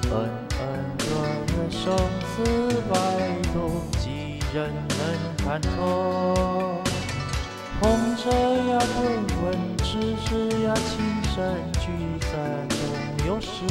恩恩怨怨，生死白头，几人能看透？红尘呀，滚滚，痴痴呀，情深聚散终有时。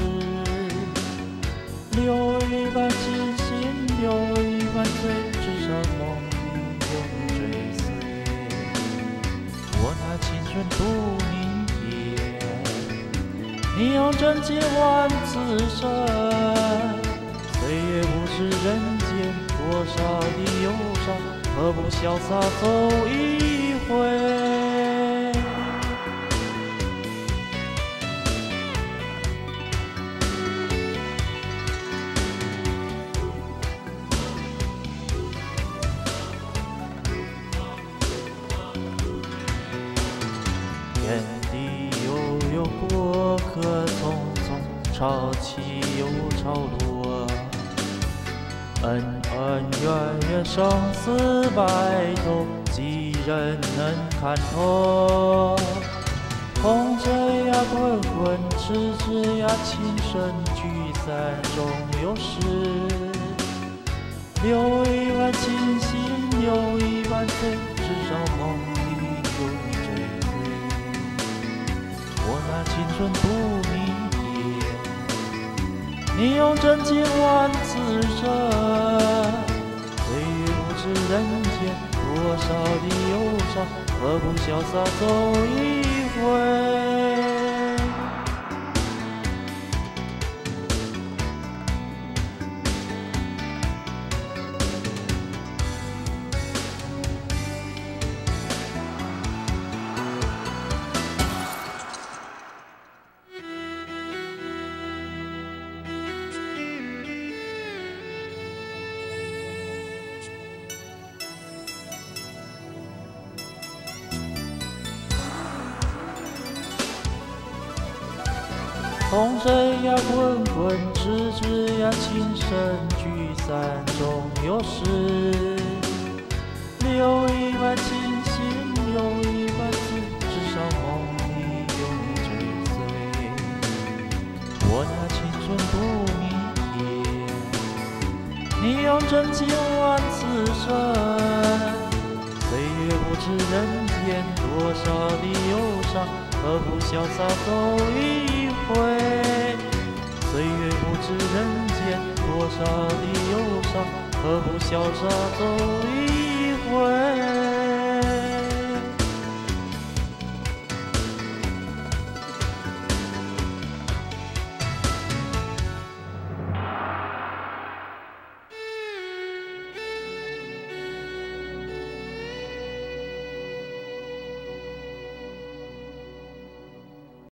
留一半痴心，留一半醉，至少梦里永追随。我拿青春赌明天，你用真情换此生。岁月不知人间多少的忧伤，何不潇洒走一回？天地悠悠，过客匆匆，潮起又潮落。恩恩怨怨，生死白头，几人能看透？红尘呀，滚滚，痴痴呀，情深聚散终有时。留一半清醒，留一半醉，至少梦里永追随。我拿青春赌明天，你用真情换此生。岁月不知人间多少的忧伤，何不潇洒走一回？红尘呀，滚滚，痴痴呀，情深聚散终有时。留一半清醒，留一半醉，至少梦里永追随。我拿青春赌明天，你用真情换此生。岁月不知人间多少的忧伤，何不潇洒走一回？岁月不知人间多少的忧伤，何不潇洒走一回？